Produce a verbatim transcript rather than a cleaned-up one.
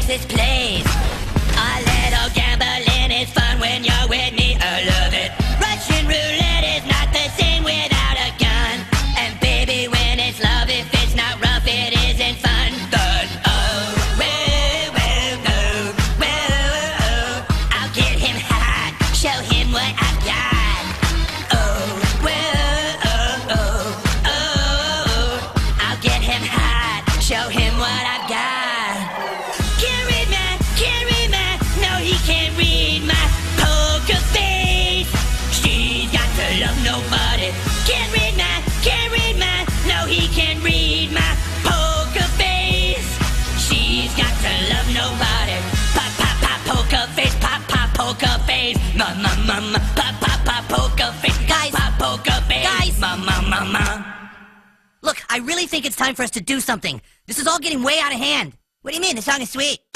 this place. A little gambling is fun when you're with me, I love it. Russian roulette is not the same without a gun. And baby, when it's love, if it's not rough, it isn't fun. But oh, well, well, oh, well, oh, I'll get him hot, show him what I've got. Oh, well, oh, oh, oh, I'll get him hot, show him what I've got. Can't read my, can't read my, no he can't read my poker face. She's got to love nobody. Can't read my, can't read my, no he can't read my poker face. She's got to love nobody. Pop, pop, pop, poker face, pop, pop, poker face. Ma, ma, ma, ma, pop, pop, pop, poker face. Guys, pop, poker face. Guys, ma, ma, ma, ma. Look, I really think it's time for us to do something. This is all getting way out of hand. What do you mean? The song is sweet.